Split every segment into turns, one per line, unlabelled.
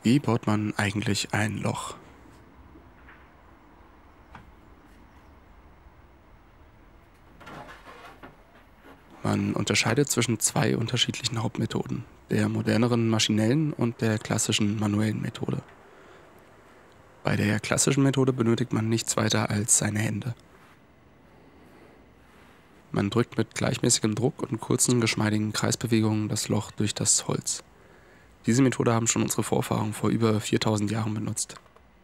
Wie baut man eigentlich ein Loch? Man unterscheidet zwischen zwei unterschiedlichen Hauptmethoden, der moderneren maschinellen und der klassischen manuellen Methode. Bei der klassischen Methode benötigt man nichts weiter als seine Hände. Man drückt mit gleichmäßigem Druck und kurzen, geschmeidigen Kreisbewegungen das Loch durch das Holz. Diese Methode haben schon unsere Vorfahren vor über 4000 Jahren benutzt.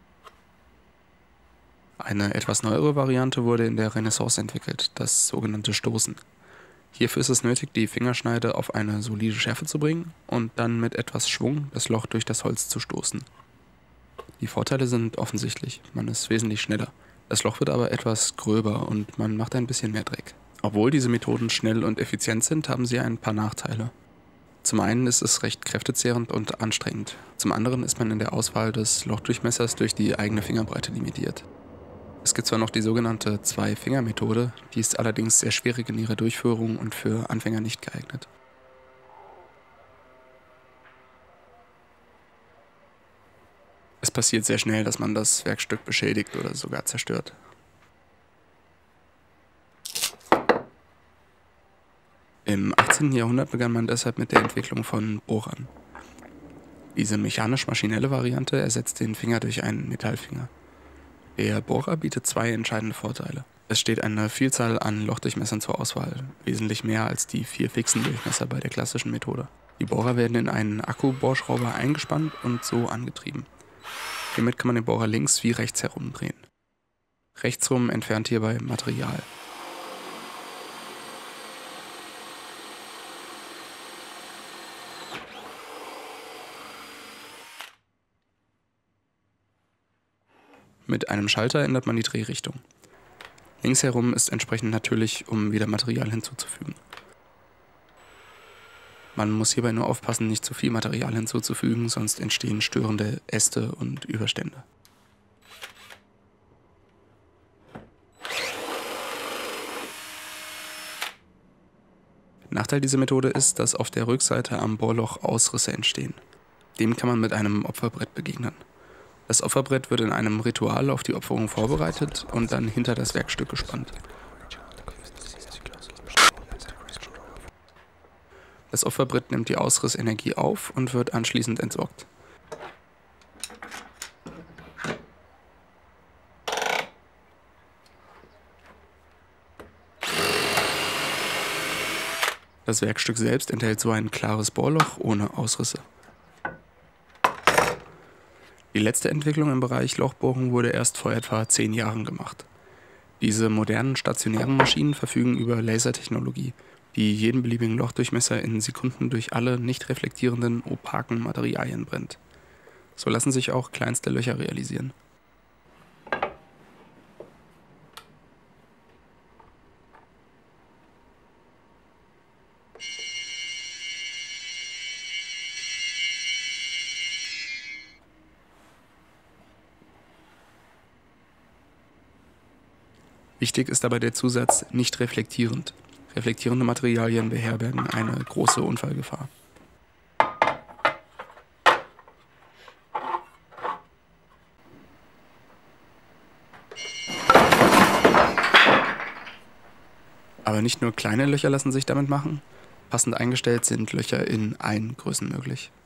Eine etwas neuere Variante wurde in der Renaissance entwickelt, das sogenannte Stoßen. Hierfür ist es nötig, die Fingerschneide auf eine solide Schärfe zu bringen und dann mit etwas Schwung das Loch durch das Holz zu stoßen. Die Vorteile sind offensichtlich, man ist wesentlich schneller. Das Loch wird aber etwas gröber und man macht ein bisschen mehr Dreck. Obwohl diese Methoden schnell und effizient sind, haben sie ein paar Nachteile. Zum einen ist es recht kräftezehrend und anstrengend. Zum anderen ist man in der Auswahl des Lochdurchmessers durch die eigene Fingerbreite limitiert. Es gibt zwar noch die sogenannte Zwei-Finger-Methode, die ist allerdings sehr schwierig in ihrer Durchführung und für Anfänger nicht geeignet. Es passiert sehr schnell, dass man das Werkstück beschädigt oder sogar zerstört. Im 18. Jahrhundert begann man deshalb mit der Entwicklung von Bohrern. Diese mechanisch-maschinelle Variante ersetzt den Finger durch einen Metallfinger. Der Bohrer bietet zwei entscheidende Vorteile. Es steht eine Vielzahl an Lochdurchmessern zur Auswahl, wesentlich mehr als die 4 fixen Durchmesser bei der klassischen Methode. Die Bohrer werden in einen Akku-Bohrschrauber eingespannt und so angetrieben. Hiermit kann man den Bohrer links wie rechts herumdrehen. Rechtsrum entfernt hierbei Material. Mit einem Schalter ändert man die Drehrichtung. Links herum ist entsprechend natürlich, um wieder Material hinzuzufügen. Man muss hierbei nur aufpassen, nicht zu viel Material hinzuzufügen, sonst entstehen störende Äste und Überstände. Nachteil dieser Methode ist, dass auf der Rückseite am Bohrloch Ausrisse entstehen. Dem kann man mit einem Opferbrett begegnen. Das Opferbrett wird in einem Ritual auf die Opferung vorbereitet und dann hinter das Werkstück gespannt. Das Opferbrett nimmt die Ausrissenergie auf und wird anschließend entsorgt. Das Werkstück selbst enthält so ein klares Bohrloch ohne Ausrisse. Die letzte Entwicklung im Bereich Lochbohrung wurde erst vor etwa 10 Jahren gemacht. Diese modernen stationären Maschinen verfügen über Lasertechnologie, die jeden beliebigen Lochdurchmesser in Sekunden durch alle nicht reflektierenden, opaken Materialien brennt. So lassen sich auch kleinste Löcher realisieren. Wichtig ist dabei der Zusatz nicht reflektierend. Reflektierende Materialien beherbergen eine große Unfallgefahr. Aber nicht nur kleine Löcher lassen sich damit machen. Passend eingestellt sind Löcher in allen Größen möglich.